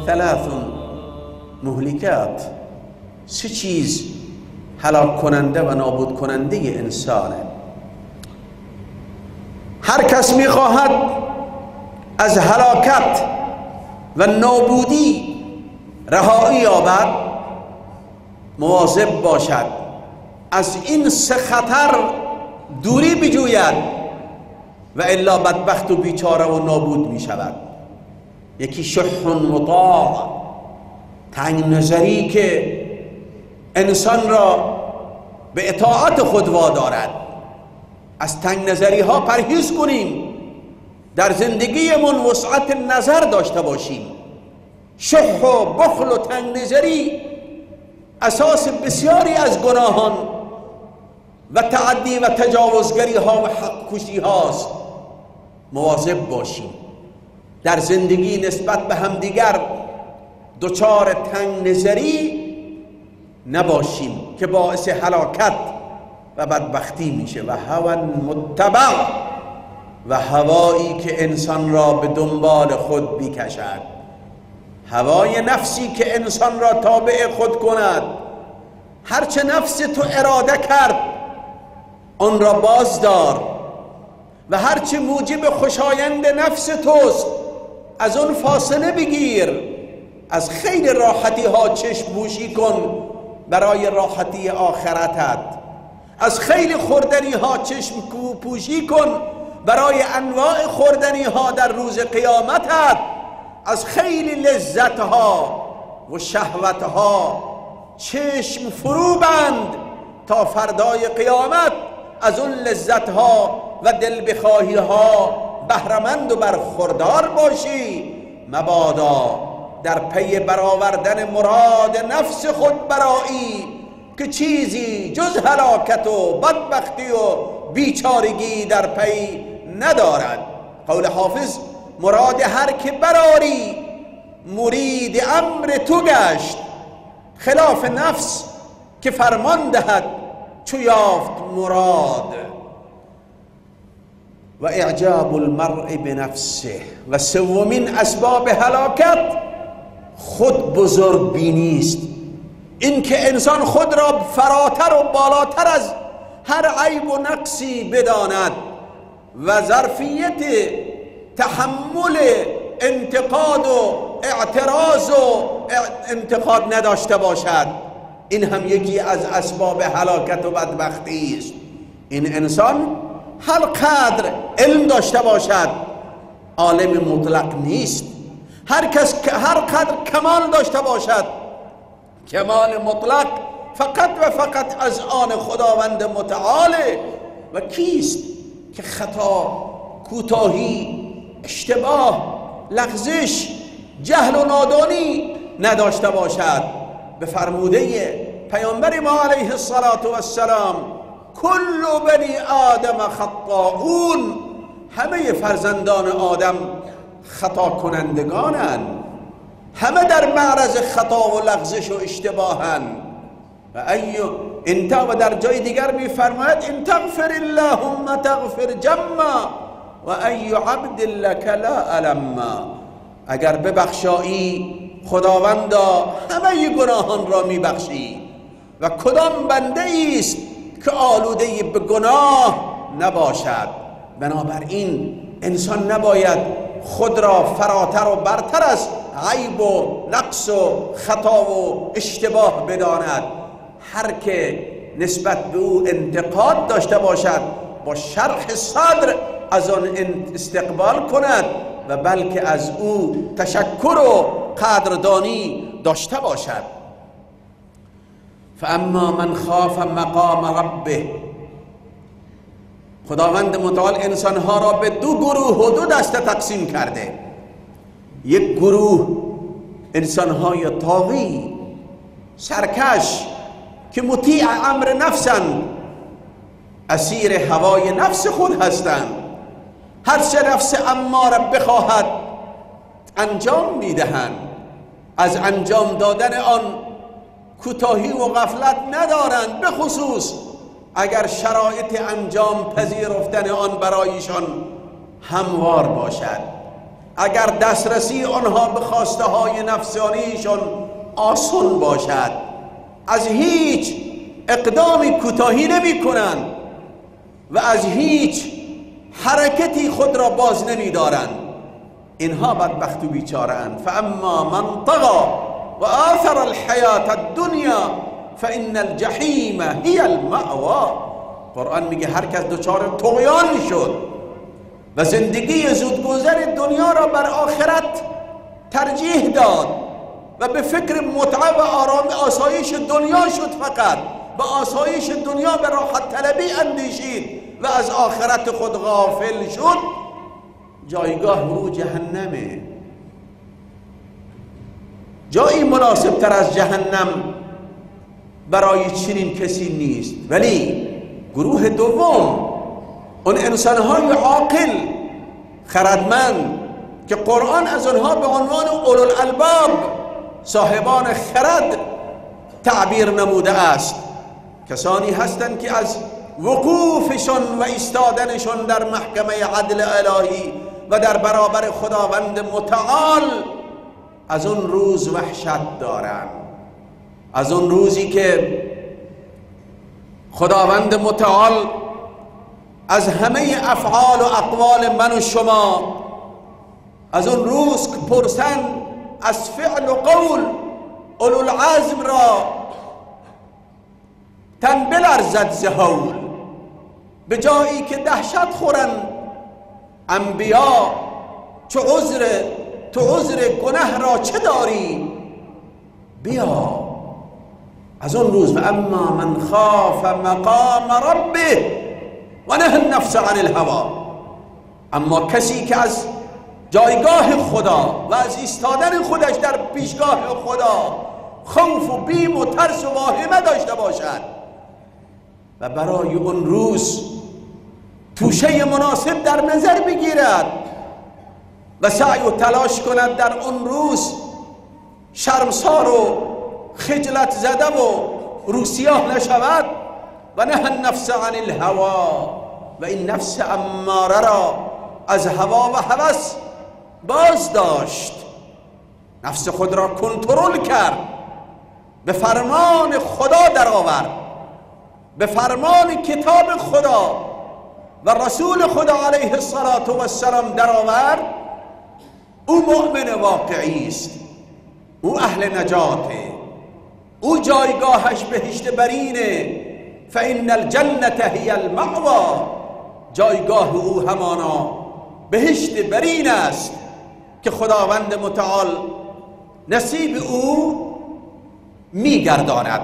ثلاث مهلكات، سه چیز هلاک کننده و نابود کننده انسانه. هر کس میخواهد از هلاکت و نابودی رهایی یابد مواظب باشد، از این سه خطر دوری بجوید و الا بدبخت و بیچاره و نابود می شود. یکی شح مطاع، تنگ نظری که انسان را به اطاعت خود وادارد. از تنگ نظری ها پرهیز کنیم، در زندگیمون وسعت نظر داشته باشیم. شح و بخل و تنگ نظری اساس بسیاری از گناهان و تعدی و تجاوزگری ها و حق کشی هاست. مواظب باشیم در زندگی نسبت به همدیگر دچار تنگ نظری نباشیم که باعث هلاکت و بدبختی میشه. و هوى متبع، و هوایی که انسان را به دنبال خود بیکشد، هوای نفسی که انسان را تابع خود کند. هرچه نفس تو اراده کرد آن را بازدار و هرچه موجب خوشایند نفس توست از آن فاصله بگیر. از خیلی راحتی ها چشم پوشی کن برای راحتی آخرتت. از خیلی خوردنی ها چشم پوشی کن برای انواع خوردنی ها در روز قیامتت. از خیلی لذت ها و شهوت ها چشم فرو بند تا فردای قیامت از اون لذت ها و دل بخواهی ها بهرمند و برخوردار باشی. مبادا در پی برآوردن مراد نفس خود برایی که چیزی جز هلاکت و بدبختی و بیچارگی در پی ندارد. قول حافظ: مراد هر که براری مرید امر تو گشت، خلاف نفس که فرمان دهد چو یافت مراد. و اعجاب المرء بنفسه، و سومین اسباب هلاکت خود بزرگ بینی است. این که انسان خود را فراتر و بالاتر از هر عیب و نقصی بداند و ظرفیت تحمل انتقاد و اعتراض و انتقاد نداشته باشد. این هم یکی از اسباب هلاکت و بدبختی است. این انسان هر قدر علم داشته باشد عالم مطلق نیست. هر کس که هر قدر کمال داشته باشد کمال مطلق فقط و فقط از آن خداوند متعاله. و کیست که خطا، کوتاهی، اشتباه، لغزش، جهل و نادانی نداشته باشد؟ به فرموده پیامبر ما علیه السلام: کل بنی آدم خطاؤون، همه فرزندان آدم خطا کنندگانند، همه در معرض خطا و لغزش و اشتباهند. و در جای دیگر می‌فرماید: ان تغفر اللهم تغفر جما و ای عبد لك لا الما. اگر ببخشایی خداوندا همه گناهان را میبخشی و کدام بنده است که آلوده به گناه نباشد. بنابراین انسان نباید خود را فراتر و برتر از عیب و نقص و خطا و اشتباه بداند. هر که نسبت به او انتقاد داشته باشد با شرح صدر از آن استقبال کند و بلکه از او تشکر و قدردانی داشته باشد. فاما من خاف مقام ربه، خداوند متعال انسانها را به دو گروه و دو دسته تقسیم کرده. یک گروه انسانهای طاغی، سرکش که مطیع امر نفسند، اسیر هوای نفس خود هستند. هر چه نفس اماره بخواهد انجام میدهند. از انجام دادن آن کوتاهی و غفلت ندارند، به خصوص اگر شرایط انجام پذیرفتن آن برایشان هموار باشد. اگر دسترسی آنها به خواسته های نفسانیشان آسان باشد، از هیچ اقدامی کوتاهی نمی کنند و از هیچ حرکتی خود را باز نمی دارند. اینها بدبخت و بیچاره‌اند. فاما من طغى و آثر الحیات الدنیا فان الجحیم هی المأوى. قرآن میگه هر کس دچار طغیان شد و زندگی زودگذر دنیا را بر آخرت ترجیح داد و به فکر متعه و آرام آسایش دنیا شد، فقط به آسایش دنیا به راحت طلبی اندیشید و از آخرت خود غافل شد، جایگاه او جهنمه. جایی مناسب تر از جهنم برای چنین کسی نیست. ولی گروه دوم، اون انسانهای عاقل خردمند که قرآن از آنها به عنوان اولوالالباب، صاحبان خرد، تعبیر نموده است، کسانی هستند که از وقوفشون و ایستادنشون در محکمه عدل الهی و در برابر خداوند متعال از اون روز وحشت دارند، از اون روزی که خداوند متعال از همه افعال و اقوال من و شما، از اون روز که پرسند از فعل و قول اولوالعزم را تن بلرزد ز هول، به جایی که دهشت خورند انبیا تو عذر گناه را چه داری، بیا. از اون روز و اما من خاف مقام ربه و نهى النفس عن الهوى، اما کسی که از جایگاه خدا و از ایستادن خودش در پیشگاه خدا خوف و بیم و ترس و واهمه داشته باشد و برای اون روز توشه مناسب در نظر بگیرد و سعی و تلاش کند در اون روز شرمسار و خجلت زده و روسیاه نشود. و نهى النفس عن الهوى، و این نفس اماره را از هوا و هوس باز داشت، نفس خود را کنترل کرد، به فرمان خدا در آورد، به فرمان کتاب خدا و رسول خدا علیه السلام در آورد. او مؤمن واقعی است، او اهل نجاته، او جایگاهش بهشت برینه. فإن الجنة هی المأوى، جایگاه او همانا بهشت برین است که خداوند متعال نصیب او میگرداند.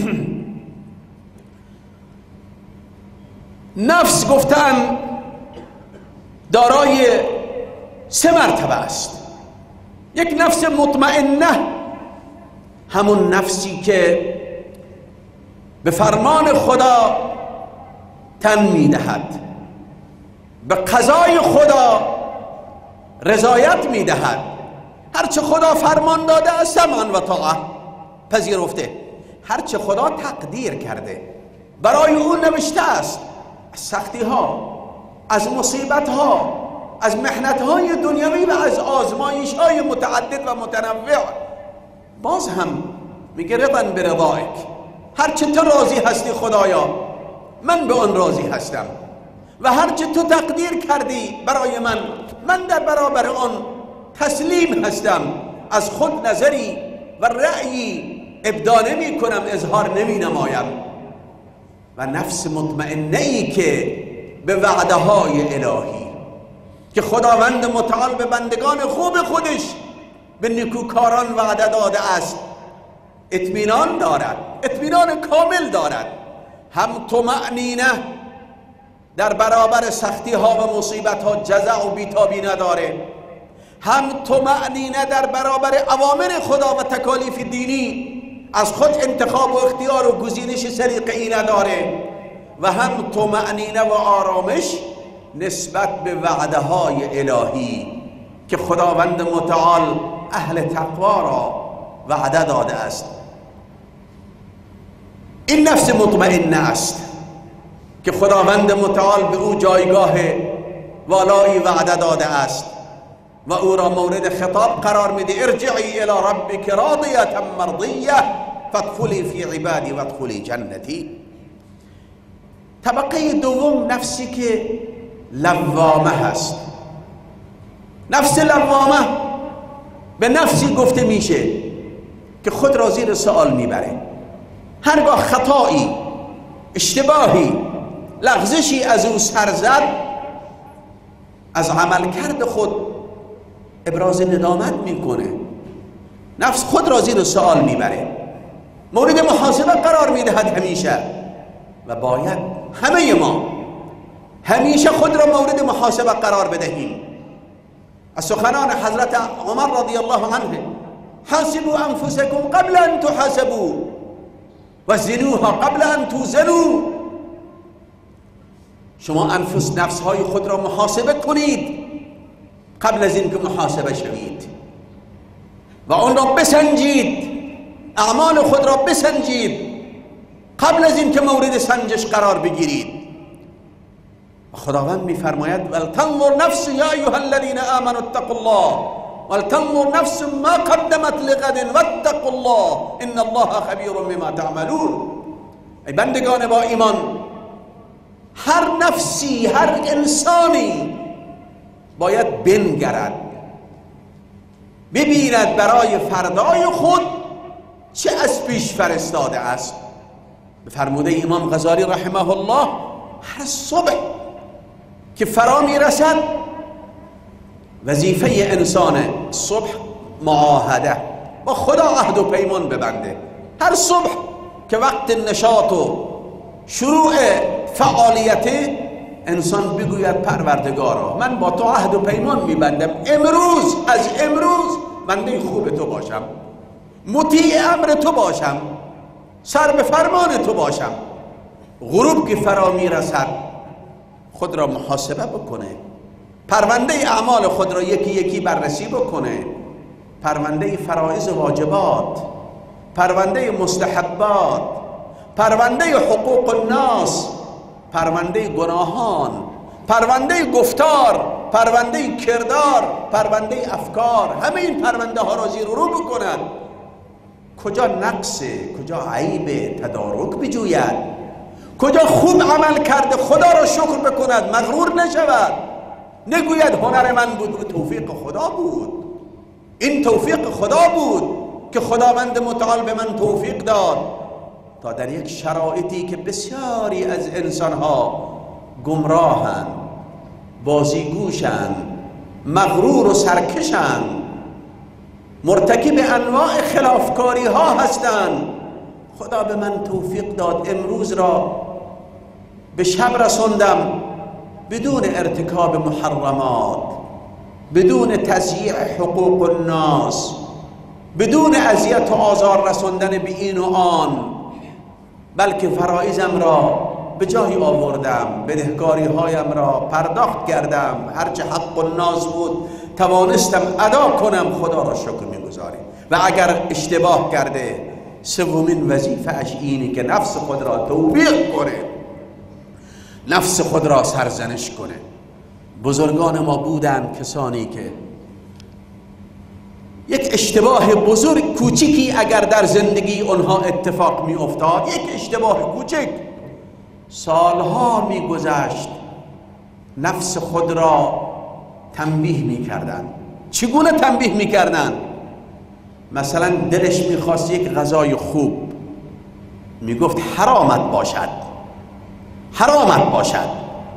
نفس گفتن دارای 3 مرتبه است. یک نفس مطمئنه، همون نفسی که به فرمان خدا تن میدهد، به قضای خدا رضایت میدهد، هرچه خدا فرمان داده است سمعا و طاعه پذیرفته، هرچه خدا تقدیر کرده برای او نوشته است، از سختی ها، از مصیبت ها، از محنت های دنیوی و از آزمایش های متعدد و متنوع، باز هم میگه رضا برضایک، هرچه تو راضی هستی خدایا من به آن راضی هستم و هرچه تو تقدیر کردی برای من در برابر آن تسلیم هستم، از خود نظری و رأیی ابدا نمی کنم، اظهار نمی نمایم. و نفس مطمئنه ای که به وعده های الهی که خداوند متعال به بندگان خوب خودش، به نیکوکاران وعده داده است، اطمینان دارد، اطمینان کامل دارد. هم طمأنینه در برابر سختی ها و مصیبت ها جزع و بیتابی نداره، هم طمأنینه در برابر اوامر خدا و تکالیف دینی از خود انتخاب و اختیار و گزینش سلیقه‌ای نداره، و هم طمأنینه و آرامش نسبت به وعده های الهی که خداوند متعال اهل تقوا را وعده داده است. این نفس مطمئنه است که خداوند متعال به او جایگاه والایی وعده داده است و او را مورد خطاب قرار میده ارجعی الی ربک راضیة مرضیة فادخلی فی عبادی وادخلی جنتی. طبقه دوم نفسی که لوامه هست. نفس لوامه به نفسی گفته میشه که خود را زیر سوال میبره. هرگاه خطایی، اشتباهی، لغزشی از او سر زد، از عملکرد خود ابراز ندامت میکنه. نفس خود را زیر سوال میبره، مورد محاسبه قرار میدهد همیشه. و باید همه ما همیشه خود را مورد محاسبه قرار بدهیم. از سخنان حضرت عمر رضی الله عنه: حاسبوا انفسکم قبل ان تحاسبوا و زنوها قبل ان توزنوا. شما نفسهای خود را محاسبه کنید قبل از اینکه محاسبه شوید و آن را بسنجید، اعمال خود را بسنجید قبل از اینکه مورد سنجش قرار بگیرید. خداوند میفرماید: ولتنظر نفس یا ایها الذین آمنوا اتقوا الله ولتنظر نفس ما قدمت لغد واتقوا الله ان الله خبیر بما تعملون. ای بندگان با ایمان، هر نفسی، هر انسانی باید بنگرد، ببیند برای فردای خود چه از پیش فرستاده است. به فرموده امام غزالی رحمه الله: هر صبح که فرا میرسد وظیفه انسان صبح معاهده با خدا عهد و پیمان ببنده. هر صبح که وقت نشاط و شروع فعالیت انسان بگوید: پروردگارا، من با تو عهد و پیمان میبندم امروز، از امروز بنده خوب تو باشم، مطیع امر تو باشم، سر به فرمان تو باشم. غروب که فرا میرسد خود را محاسبه بکنه، پرونده اعمال خود را یکی یکی بررسی بکنه، پرونده فرائض واجبات، پرونده مستحبات، پرونده حقوق الناس، پرونده گناهان، پرونده گفتار، پرونده کردار، پرونده افکار، همه این پرونده ها را زیر و رو بکند. کجا نقصه، کجا عیب، تدارک بجوید، کجا خوب عمل کرده خدا را شکر بکند، مغرور نشود، نگوید هنر من بود، توفیق خدا بود، این توفیق خدا بود که خداوند متعال به من توفیق داد تا در یک شرایطی که بسیاری از انسانها گمراهند، بازیگوشند، مغرور و سرکشند، مرتکب انواع خلافکاری ها هستند، خدا به من توفیق داد امروز را به شب رسوندم بدون ارتکاب محرمات، بدون تضییع حقوق الناس، بدون اذیت و آزار رسوندن به این و آن، بلکه فرائضم را به جای آوردم، بدهکاری هایم را پرداخت کردم، هرچه حق الناس بود توانستم ادا کنم، خدا را شکر می‌گزاریم. و اگر اشتباه کرده سومین وظیفه اش اینی که نفس خود را توبیخ کنه، نفس خود را سرزنش کنه. بزرگان ما بودند کسانی که یک اشتباه بزرگ کوچکی اگر در زندگی اونها اتفاق می افتاد، یک اشتباه کوچک، سالها می گذشت نفس خود را تنبیه می کردن. چگونه تنبیه می کردن؟ مثلا دلش می خواست یک غذای خوب، می گفت حرامت باشد، حرامت باشد،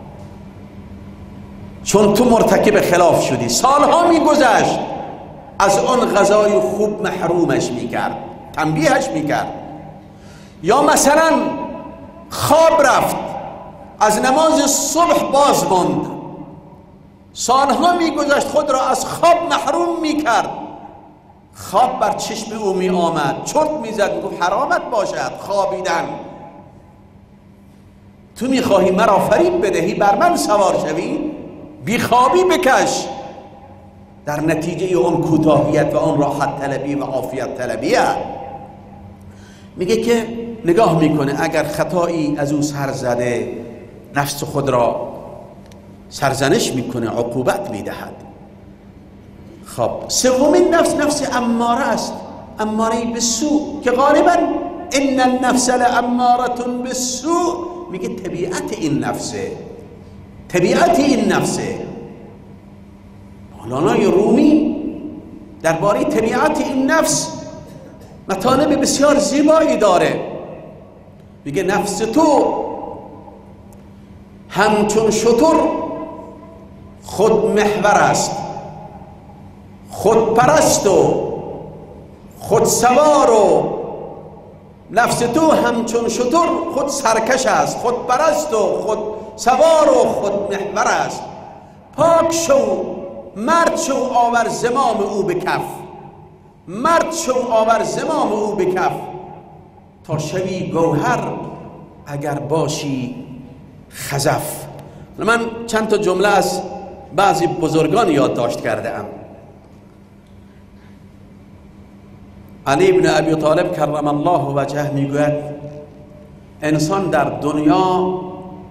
چون تو مرتکب خلاف شدی. سالها می گذشت از آن غذای خوب محرومش می کرد، تنبیهش می کرد. یا مثلا خواب رفت، از نماز صبح باز ماند، سالها می گذشت خود را از خواب محروم می کرد. خواب بر چشم او می آمد، چرت می زد، می گفت حرامت باشد خوابیدن. تو می خواهی مرا فریب بدهی، بر من سوار شوی، بی خوابی بکش. در نتیجه اون کوتاهیت و اون راحت طلبی و عافیت طلبیه میگه که نگاه میکنه اگر خطایی از او سر زده، نفس خود را سرزنش میکنه، عقوبت میدهد. خب سومین نفس اماره است، اماره به سو، که غالبا ان النفس لاماره بالسوء میگه طبیعت این نفسه. مولانا رومی درباره طبیعت این نفس مطالب بسیار زیبایی داره. میگه نفس تو همچون شتر خود محور است، خود پرست و خود سوار و نفس تو همچون شتر خود سرکش است، خود پرست و خود سوار و خود محور است. پاک شو مرد شو آور زمام او به کف، مرد شو آور زمام او به کف، تا شوی گوهر اگر باشی خزف. من چند تا جمله از بعضی بزرگان یادداشت کرده ام. علی بن ابی طالب کرم الله وجهه میگوید انسان در دنیا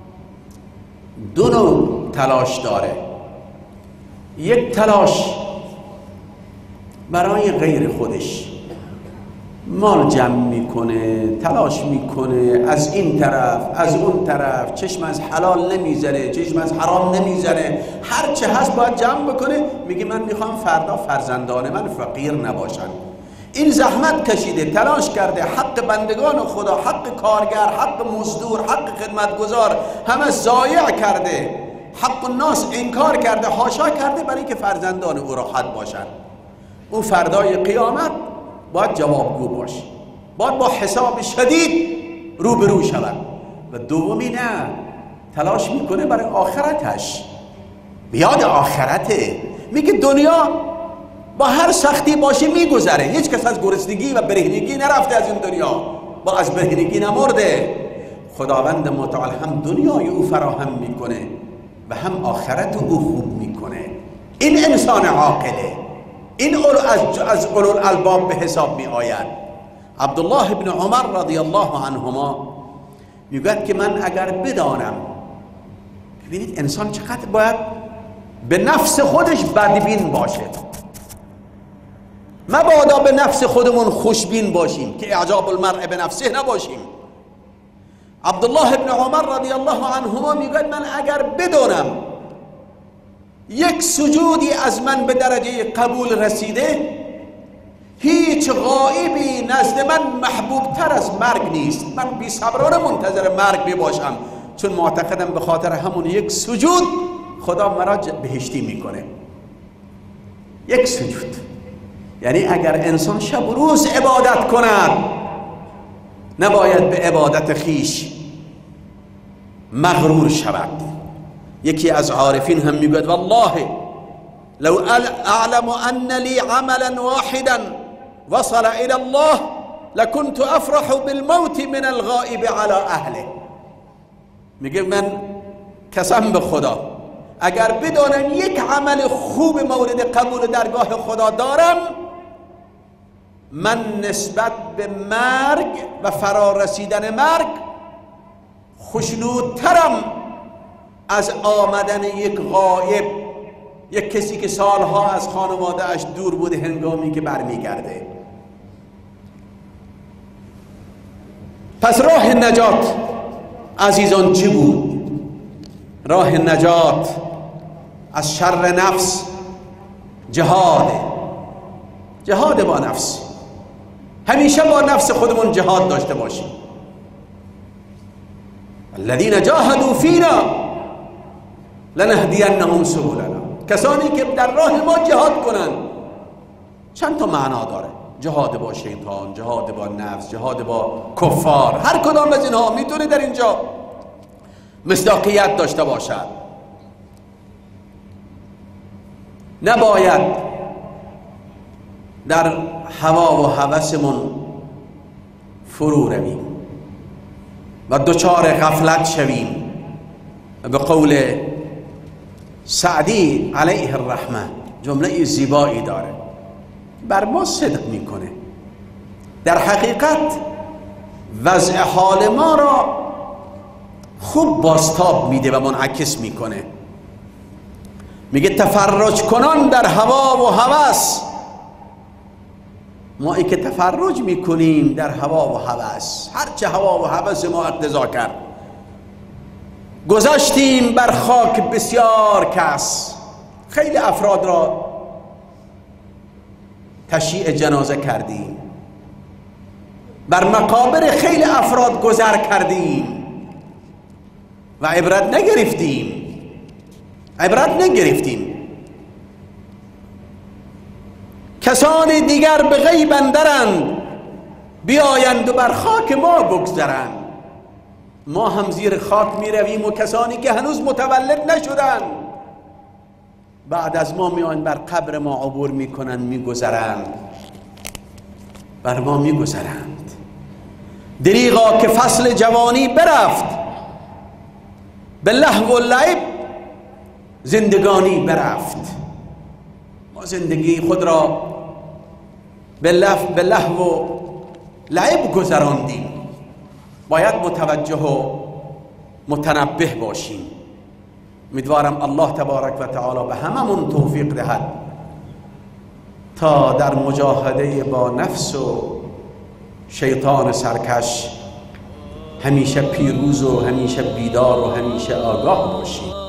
دو نوع تلاش داره. یک تلاش برای غیر خودش، مال جمع میکنه، تلاش میکنه از این طرف از اون طرف، چشم از حلال نمیزنه، چشم از حرام نمیزنه، هر چه هست باید جمع بکنه. میگه من میخوام فردا فرزندان من فقیر نباشن. این زحمت کشیده، تلاش کرده، حق بندگان خدا، حق کارگر، حق مزدور، حق خدمتگزار همه ضایع کرده، حق الناس انکار کرده، حاشا کرده برای که فرزندان او راحت باشن. اون فردای قیامت باید جوابگو باشه، باید با حساب شدید روبرو شود. و دومی نه، تلاش میکنه برای آخرتش، بیاد آخرته. میگه دنیا با هر سختی باشه میگذره، هیچ کس از گرسنگی و برهنگی نرفته از این دنیا، با از برهنگی نمرده. خداوند متعال هم دنیای او فراهم میکنه و هم آخرت او خوب میکنه. این انسان عاقله، این از اولو الالباب به حساب می آید. عبدالله بن عمر رضی الله عنهما میگوید که من اگر بدانم، ببینید انسان چقدر باید به نفس خودش بدبین باشه، مبادا به نفس خودمون خوشبین باشیم که اعجاب المرء به نفسه نباشیم. عبدالله بن عمر رضی الله عنهما میگوید من اگر بدانم یک سجودی از من به درجه قبول رسیده، هیچ غایبی نزد من محبوب تر از مرگ نیست، من بی صبرانه منتظر مرگ می باشم، چون معتقدم به خاطر همون یک سجود خدا مرا بهشتی میکنه. یک سجود، یعنی اگر انسان شب و روز عبادت کند نباید به عبادت خیش مغرور شود. یکی از عارفین هم میگوید والله لو اعلم ان لی عملا واحدا وصل الى الله لكنت افرح بالموت من الغائب على اهله. میگه من قسم به خدا اگر بدانم یک عمل خوب مورد قبول درگاه خدا دارم، من نسبت به مرگ و فرا رسیدن مرگ خوشنودترم از آمدن یک غایب، یک کسی که سالها از خانواده اش دور بوده هنگامی که برمیگرده. پس راه نجات عزیزان چی بود؟ راه نجات از شر نفس جهاد با نفس. همیشه با نفس خودمون جهاد داشته باشیم. الذين جاهدوا فينا لنهدینهم سبلنا. کسانی که در راه ما جهاد کنند چند تا معنا داره: جهاد با شیطان، جهاد با نفس، جهاد با کفار. هر کدام از اینها میتونه در اینجا مصداقیت داشته باشد. نباید در هوا و هوسمون فرو رویم و دچار غفلت شویم. به قول سعدی علیه الرحمه جمله زیبایی داره، بر ما صدق میکنه. در حقیقت وضع حال ما را خوب بازتاب میده و منعکس میکنه. میگه تفرج کنان در هوا و هوس. ما ای که تفرج میکنیم در هوا و هوس، هرچه هوا و هوس ما اقتضا کرد. گذاشتیم بر خاک بسیار کس، خیلی افراد را تشییع جنازه کردیم، بر مقابر خیلی افراد گذر کردیم و عبرت نگرفتیم. کسان دیگر به غیب اندرند، بیایند و بر خاک ما بگذرند. ما هم زیر خاک می رویم و کسانی که هنوز متولد نشدند بعد از ما میان بر قبر ما عبور میکنند، میگذرند، بر ما میگذرند. دریغا که فصل جوانی برفت، به لهو و لعب زندگانی برفت. ما زندگی خود را به لهو و لعب گذراندیم. باید متوجه و متنبه باشیم. امیدوارم الله تبارک و تعالی به هممون توفیق دهد تا در مجاهده با نفس و شیطان سرکش همیشه پیروز و همیشه بیدار و همیشه آگاه باشیم.